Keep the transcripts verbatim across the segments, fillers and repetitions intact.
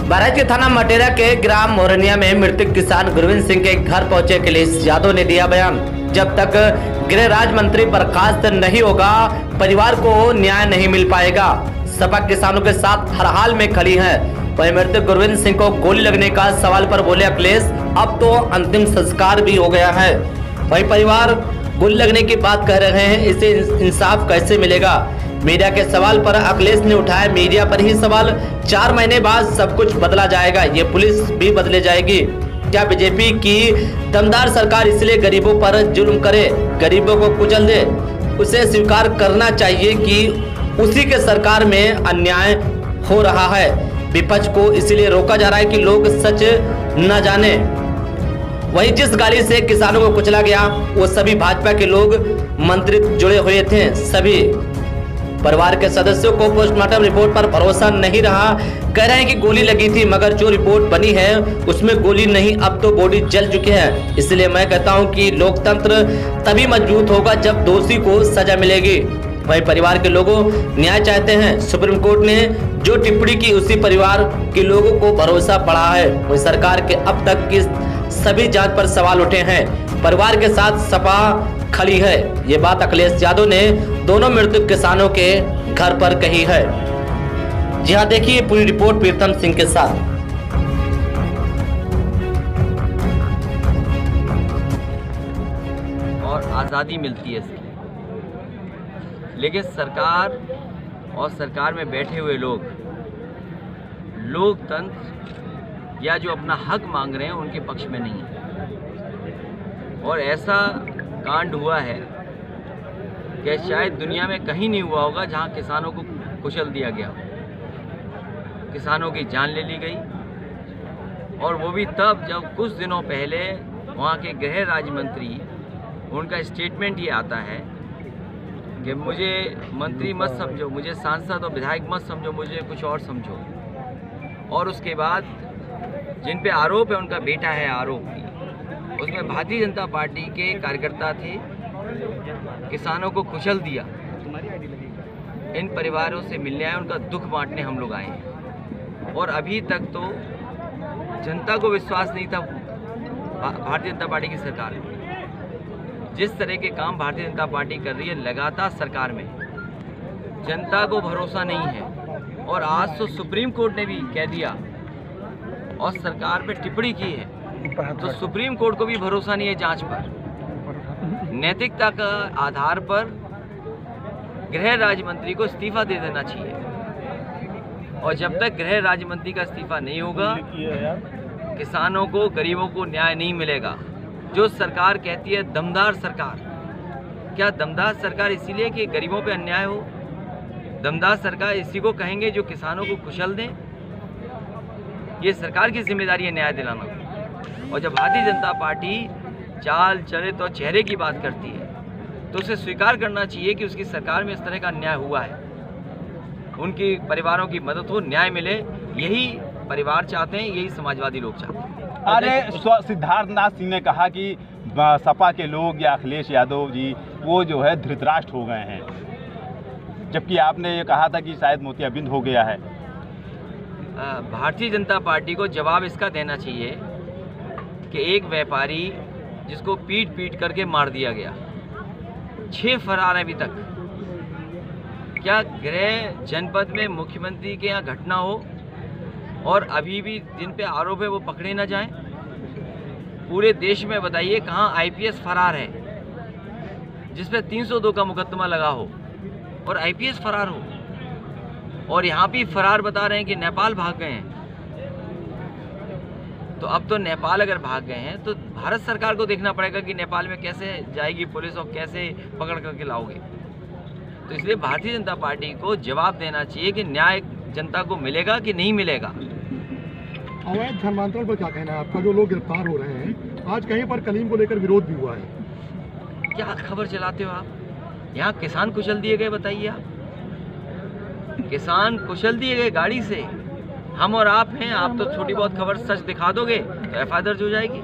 बहराइच के थाना मटेरा के ग्राम मोरनिया में मृतक किसान गुरविंद सिंह के घर पहुंचे अखिलेश यादव ने दिया बयान। जब तक गृह राज्य मंत्री बर्खास्त नहीं होगा, परिवार को न्याय नहीं मिल पाएगा। सपा किसानों के साथ हर हाल में खड़ी है। वहीं मृतक गुरविंद सिंह को गोली लगने का सवाल पर बोले अखिलेश, अब तो अंतिम संस्कार भी हो गया है। वहीं परिवार गोली लगने की बात कह रहे हैं, इसे इंसाफ कैसे मिलेगा? मीडिया के सवाल पर अखिलेश ने उठाया मीडिया पर ही सवाल। चार महीने बाद सब कुछ बदला जाएगा, ये पुलिस भी बदले जाएगी। क्या बीजेपी की दमदार सरकार इसलिए गरीबों पर जुल्म करे, गरीबों को कुचल दे? उसे स्वीकार करना चाहिए कि उसी के सरकार में अन्याय हो रहा है। विपक्ष को इसलिए रोका जा रहा है कि लोग सच न जाने। वहीं जिस गाली से किसानों को कुचला गया, वो सभी भाजपा के लोग मंत्री जुड़े हुए थे। सभी परिवार के सदस्यों को पोस्टमार्टम रिपोर्ट पर भरोसा नहीं रहा। कह रहे हैं कि गोली लगी थी, मगर जो रिपोर्ट बनी है उसमें गोली नहीं, अब तो बॉडी जल चुकी है। इसलिए मैं कहता हूं कि लोकतंत्र तभी मजबूत होगा जब दोषी को सजा मिलेगी। वहीं परिवार के लोगों न्याय चाहते हैं। सुप्रीम कोर्ट ने जो टिप्पणी की, उसी परिवार के लोगों को भरोसा बढ़ा है। वहीं सरकार के अब तक की सभी जांच पर सवाल उठे हैं। परिवार के साथ सपा खड़ी है, ये बात अखिलेश यादव ने दोनों मृतक किसानों के घर पर कही है। जी हाँ, देखिए पूरी रिपोर्ट प्रीतम सिंह के साथ। और आज़ादी मिलती है इसकी, लेकिन सरकार और सरकार में बैठे हुए लोग लोकतंत्र या जो अपना हक मांग रहे हैं उनके पक्ष में नहीं है। और ऐसा कांड हुआ है कि शायद दुनिया में कहीं नहीं हुआ होगा जहां किसानों को कुचल दिया गया, किसानों की जान ले ली गई। और वो भी तब जब कुछ दिनों पहले वहां के गृह राज्य मंत्री, उनका स्टेटमेंट ये आता है कि मुझे मंत्री मत समझो, मुझे सांसद और विधायक मत समझो, मुझे कुछ और समझो। और उसके बाद जिन पे आरोप है, उनका बेटा है आरोपी, उसमें भारतीय जनता पार्टी के कार्यकर्ता थे, किसानों को कुचल दिया। इन परिवारों से मिलने आए, उनका दुख बांटने हम लोग आए हैं। और अभी तक तो जनता को विश्वास नहीं था भारतीय जनता पार्टी की सरकार में। जिस तरह के काम भारतीय जनता पार्टी कर रही है लगातार सरकार में, जनता को भरोसा नहीं है। और आज तो सुप्रीम कोर्ट ने भी कह दिया और सरकार पे टिप्पणी की है, तो सुप्रीम कोर्ट को भी भरोसा नहीं है जांच पर। नैतिकता का आधार पर गृह राज्य मंत्री को इस्तीफा दे देना चाहिए। और जब तक गृह राज्य मंत्री का इस्तीफा नहीं होगा, किसानों को, गरीबों को न्याय नहीं मिलेगा। जो सरकार कहती है दमदार सरकार, क्या दमदार सरकार इसीलिए कि गरीबों पे अन्याय हो? दमदार सरकार इसी को कहेंगे जो किसानों को कुचल दें। ये सरकार की जिम्मेदारी है न्याय दिलाना। और जब भारतीय जनता पार्टी चाल चले तो चेहरे की बात करती है, तो उसे स्वीकार करना चाहिए कि उसकी सरकार में इस तरह का अन्याय हुआ है। उनकी परिवारों की मदद हो, न्याय मिले, यही परिवार चाहते हैं, यही समाजवादी लोग चाहते हैं। अरे सिद्धार्थनाथ सिंह ने कहा कि सपा के लोग या अखिलेश यादव जी वो जो है धृतराष्ट्र हो गए हैं, जबकि आपने ये कहा था कि शायद मोतियाबिंद हो गया है। भारतीय जनता पार्टी को जवाब इसका देना चाहिए कि एक व्यापारी जिसको पीट पीट करके मार दिया गया, छह फरार हैं अभी तक। क्या गृह जनपद में मुख्यमंत्री के यहाँ घटना हो और अभी भी जिन पे आरोप है वो पकड़े ना जाएं? पूरे देश में बताइए कहाँ आईपीएस फरार है जिस पे तीन सौ दो का मुकदमा लगा हो और आईपीएस फरार हो? और यहाँ भी फरार बता रहे हैं कि नेपाल भाग गए हैं। तो अब तो नेपाल अगर भाग गए हैं तो भारत सरकार को देखना पड़ेगा कि नेपाल में कैसे जाएगी पुलिस और कैसे पकड़ करके लाओगे। तो इसलिए भारतीय जनता पार्टी को जवाब देना चाहिए कि न्याय जनता को मिलेगा कि नहीं मिलेगा। अवैध धर्मांतरण पर क्या कहना है आपका? जो लोग गिरफ्तार हो रहे हैं, आज कहीं पर कलीम को लेकर विरोध भी हुआ है। क्या खबर चलाते हो आप? यहाँ किसान कुचल दिए गए, बताइए आप। किसान कुचल दिए गए गाड़ी से। हम और आप हैं, आप तो छोटी बहुत खबर सच दिखा दोगे तो एफ आई आर दर्ज हो जाएगी।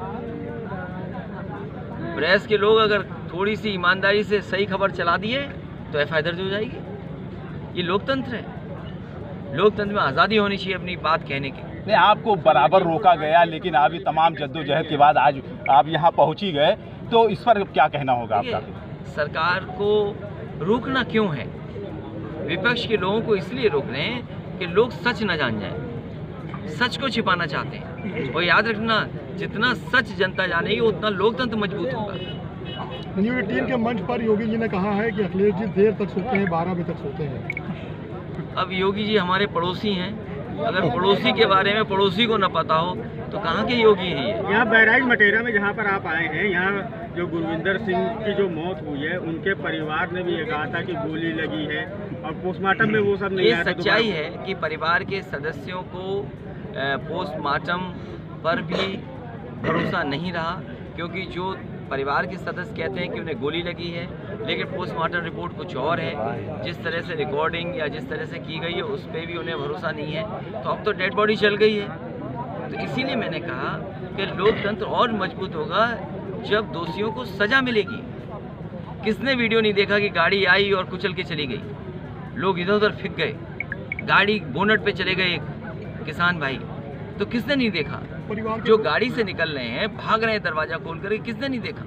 प्रेस के लोग अगर थोड़ी सी ईमानदारी से सही खबर चला दिए तो एफ आई आर दर्ज हो जाएगी। ये लोकतंत्र है। लोकतंत्र में आज़ादी होनी चाहिए अपनी बात कहने की। नहीं, आपको बराबर रोका गया, लेकिन अभी तमाम जद्दोजहद के बाद आज आप यहाँ पहुँच ही गए, तो इस पर क्या कहना होगा आपका? सरकार को रोकना क्यों है? विपक्ष के लोगों को इसलिए रोक रहे हैं कि लोग सच न जान जाए, सच को छिपाना चाहते हैं। और याद रखना, जितना सच जनता जानेगी उतना लोकतंत्र मजबूत होगा। न्यूज़ एटीन के मंच पर योगी जी ने कहा है कि अखिलेश जी देर तक सोते हैं, बारह बजे तक सोते हैं। अब योगी जी हमारे पड़ोसी हैं, अगर पड़ोसी के बारे में पड़ोसी को न पता हो तो कहाँ के योगी हैं ये? यहाँ बहराइच मटेरा में जहाँ पर आप आए हैं, यहाँ जो गुरविंदर सिंह की जो मौत हुई है, उनके परिवार ने भी ये कहा था कि गोली लगी है और पोस्टमार्टम में वो सब नहीं ये आया था। सच्चाई है कि परिवार के सदस्यों को पोस्टमार्टम पर भी भरोसा नहीं रहा, क्योंकि जो परिवार के सदस्य कहते हैं कि उन्हें गोली लगी है, लेकिन पोस्टमार्टम रिपोर्ट कुछ और है। जिस तरह से रिकॉर्डिंग या जिस तरह से की गई है उस पर भी उन्हें भरोसा नहीं है। तो अब तो डेड बॉडी चल गई है। तो इसीलिए मैंने कहा कि लोकतंत्र और मजबूत होगा जब दोषियों को सजा मिलेगी। किसने वीडियो नहीं देखा कि गाड़ी आई और कुचल के चली गई, लोग इधर उधर फिक गए, गाड़ी बोनट पे चले गए किसान भाई, तो किसने नहीं देखा? जो गाड़ी से निकल रहे हैं, भाग रहे हैं दरवाजा खोल कर, किसने नहीं देखा?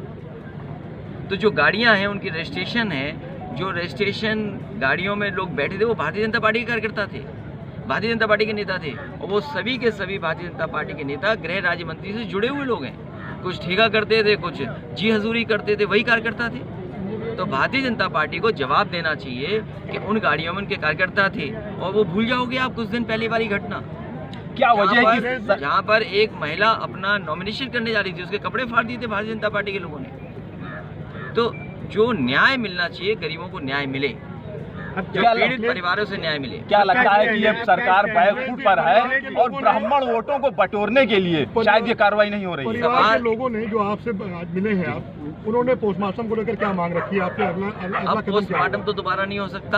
तो जो गाड़ियां हैं उनकी रजिस्ट्रेशन है, जो रजिस्ट्रेशन गाड़ियों में लोग बैठे थे वो भारतीय जनता पार्टी के कार्यकर्ता थे, भारतीय जनता पार्टी के नेता थे, और वो सभी के सभी भारतीय जनता पार्टी के नेता गृह राज्य मंत्री से जुड़े हुए लोग हैं। कुछ ठेका करते थे, कुछ जी हजूरी करते थे, वही कार्यकर्ता थे। तो भारतीय जनता पार्टी को जवाब देना चाहिए कि उन गाड़ियों में उनके कार्यकर्ता थे, और वो भूल जाओगे आप कुछ दिन पहले वाली घटना, क्या वजह है कि जहाँ पर एक महिला अपना नॉमिनेशन करने जा रही थी, उसके कपड़े फाड़ दिए थे भारतीय जनता पार्टी के लोगों ने। तो जो न्याय मिलना चाहिए, गरीबों को न्याय मिले, जो पीड़ित परिवारों से न्याय मिले। क्या लगता है कि ये सरकार बैकफुट पर है और ब्राह्मण वोटों को बटोरने के लिए शायद ये कार्रवाई नहीं हो रही है? परिवार के लोगों ने जो आपसे आज मिले हैं, आप उन्होंने पोस्टमार्टम को लेकर क्या मांग रखी है आपके? अगला अगला अब पोस्टमार्टम तो दोबारा नहीं हो सकता।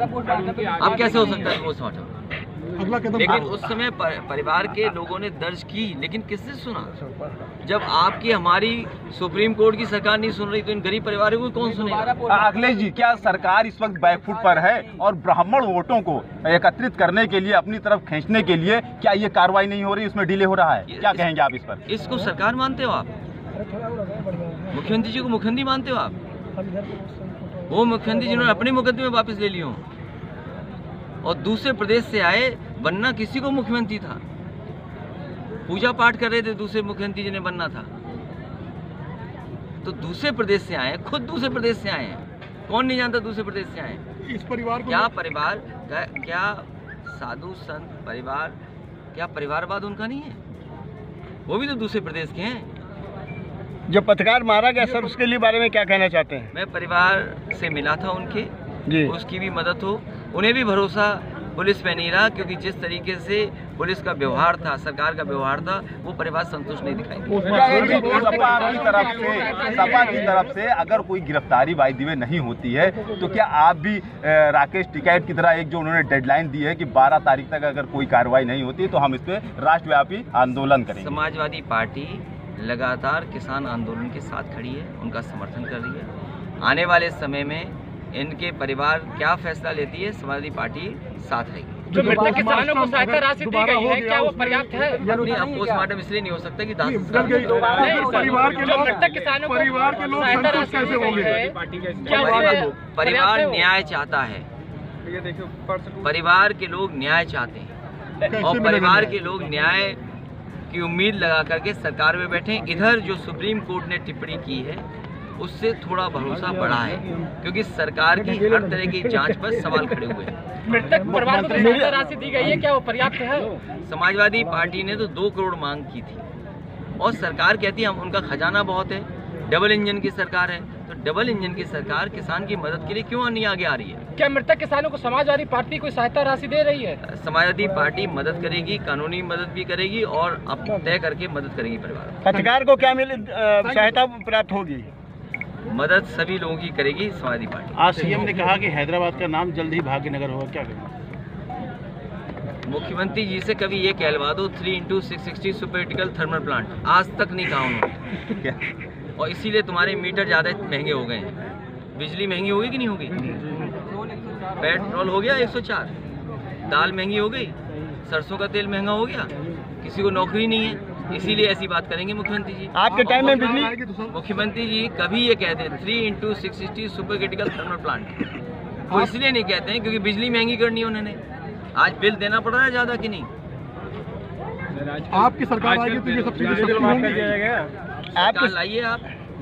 अब कैसे हो सकता है पोस्टमार्टम? अगला कदम लेकिन उस समय परिवार के लोगों ने दर्ज की, लेकिन किसने सुना? जब आपकी हमारी सुप्रीम कोर्ट की सरकार नहीं सुन रही तो इन गरीब परिवारों को कौन सुनेगा? अखिलेश जी, क्या सरकार इस वक्त बैकफुट पर है और ब्राह्मण वोटों को एकत्रित करने के लिए, अपनी तरफ खींचने के लिए, क्या ये कार्रवाई नहीं हो रही, उसमें डिले हो रहा है? क्या कहेंगे आप इस पर? इसको सरकार मानते हो आप? मुख्यमंत्री जी को मुख्यमंत्री मानते हो आप? वो मुख्यमंत्री जिन्होंने अपने मुकदमे वापस ले लिए हों और दूसरे प्रदेश से आए, बनना किसी को मुख्यमंत्री था, पूजा पाठ कर रहे थे, दूसरे मुख्यमंत्री जिन्हें बनना था। तो दूसरे प्रदेश से आए, खुद दूसरे प्रदेश से आए हैं, कौन नहीं जानता दूसरे प्रदेश से आए? इस परिवार को क्या परिवार, क्या साधु संत परिवार, क्या परिवारवाद उनका नहीं है? वो भी तो दूसरे प्रदेश के हैं। जो पत्रकार मारा गया सर, उसके लिए बारे में क्या कहना चाहते हैं? मैं परिवार से मिला था उनके जी, उसकी भी मदद हो। उन्हें भी भरोसा पुलिस पे नहीं रहा, क्योंकि जिस तरीके से पुलिस का व्यवहार था, सरकार का व्यवहार था, वो परिवार संतुष्ट नहीं दिखाई दिया। सपा की तरफ से सपा की तरफ से अगर कोई गिरफ्तारी बाय द वे नहीं होती है तो क्या आप भी राकेश टिकैत की तरह, एक जो उन्होंने डेडलाइन दी है कि बारह तारीख तक अगर कोई कार्रवाई नहीं होती है तो हम इस पे राष्ट्रव्यापी आंदोलन करेंगे? समाजवादी पार्टी लगातार किसान आंदोलन के साथ खड़ी है, उनका समर्थन कर रही है। आने वाले समय में इनके परिवार क्या फैसला लेती है, समाजवादी पार्टी साथ रहेगी। जो मृतक किसानों को सहायता राशि दी गई है, क्या वो पर्याप्त है? नहीं, अब पोस्टमार्टम इसलिए नहीं हो सकता कि दाह परिवार के लोग मृतक किसानों को परिवार के लोग सहायता संतुष्ट राशि कैसे होंगे? क्या परिवार, परिवार पर्याप्त है? न्याय चाहता है, परिवार के लोग न्याय चाहते हैं, कैसे और मिलेगा परिवार न्याय? के लोग न्याय की उम्मीद लगा करके सरकार में बैठे। इधर जो सुप्रीम कोर्ट ने टिप्पणी की है उससे थोड़ा भरोसा बढ़ा है, क्योंकि सरकार की हर तरह की जांच पर सवाल खड़े हुए हैं। मृतक परिवार को सहायता राशि दी गई है, क्या वो पर्याप्त है? समाजवादी पार्टी ने तो दो करोड़ मांग की थी और सरकार कहती है हम, उनका खजाना बहुत है, डबल इंजन की सरकार है। तो डबल इंजन की सरकार किसान की मदद के लिए क्यों नहीं आगे आ रही है? क्या मृतक किसानों को समाजवादी पार्टी कोई सहायता राशि दे रही है? समाजवादी पार्टी मदद करेगी, कानूनी मदद भी करेगी और अब तय करके मदद करेगी परिवार। पत्रकार को क्या मिले सहायता प्राप्त होगी? मदद सभी लोगों की करेगी समाजवादी पार्टी। आज सीएम ने कहा कि हैदराबाद का नाम जल्द ही भाग्यनगर होगा, क्या करें? मुख्यमंत्री जी से कभी ये कहलवा दो three into six sixty super critical thermal plant, आज तक नहीं कहा उन्होंने। और इसीलिए तुम्हारे मीटर ज़्यादा महंगे हो गए हैं। बिजली महंगी होगी कि नहीं होगी? पेट्रोल हो गया एक सौ चार, दाल महंगी हो गई, सरसों का तेल महंगा हो गया, किसी को नौकरी नहीं है, इसीलिए ऐसी बात करेंगे मुख्यमंत्री जी। आपके टाइम में बिजली मुख्यमंत्री जी कभी ये कहते हैं three into six sixty super critical thermal plant, वो इसलिए नहीं कहते हैं क्योंकि बिजली महंगी करनी है उन्होंने। आज बिल देना पड़ रहा है ज़्यादा कि नहीं? आपकी सरकार आएगी तो ये सब्सिडी सरकार लाइए आप।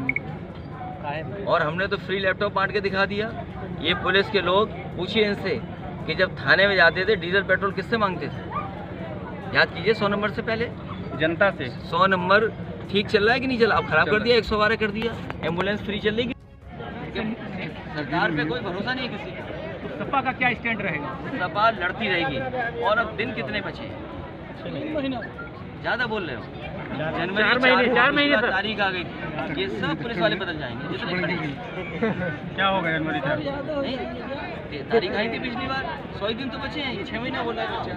और हमने तो फ्री लैपटॉप बांट के दिखा दिया। ये पुलिस के लोग पूछिए इनसे कि जब थाने में जाते थे डीजल पेट्रोल किससे मांगते थे? याद कीजिए सौ नंबर से पहले जनता से। सौ नंबर ठीक चल रहा है कि नहीं चला? अब खराब कर दिया, एक सौ बारह कर दिया। एम्बुलेंस फ्री चल रही, सरकार पे कोई भरोसा नहीं किसी का। सपा का क्या स्टैंड रहेगा? सपा लड़ती रहेगी। और अब दिन कितने बचे हैं? ज्यादा बोल रहे हो। जनवरी चार महीने चार महीने तक तारीख आ गई, ये सब पुलिस वाले बदल जाएंगे जितने खड़े। क्या होगा जनवरी चार? नहीं, तारीख आई थी पिछली बार, सौ दिन तो बचे हैं, ये छह महीना बोल रहा है बच्चा।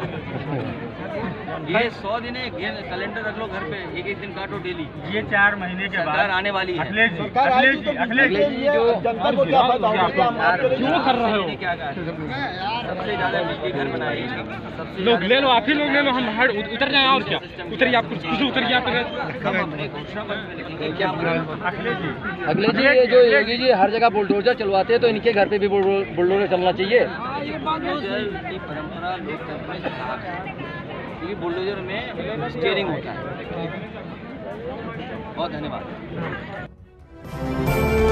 ये सौ दिन है, कैलेंडर रख लो घर पे, एक एक दिन काटो डेली। ये चार महीने के बाद सरकार आने वाली है। अखिलेश जी, अखिलेश जी, अखिलेश जी, जनता को क्या फायदा होगा? क्यों कर रहे हो? क्या कहा? सबसे ज्यादा बिजली घर बनाए, सबसे लोग ले लो, आप ही लोग ले लो, हम हट उतर जाए और क्या उतरिए, आप कुछ कुछ उतर गया। हम अपने घोषणा पत्र में लिखेंगे क्या मतलब? अखिलेश जी, अखिलेश जी, ये जो योगी जी हर जगह बुलडोजर चलवाते हैं तो इनके घर पे भी बुलडोजर चलना चाहिए। ये बुलडोजर की परंपरा लोकतंत्र में खराब है, क्योंकि बुलडोजर में स्टीयरिंग होता है। बहुत धन्यवाद।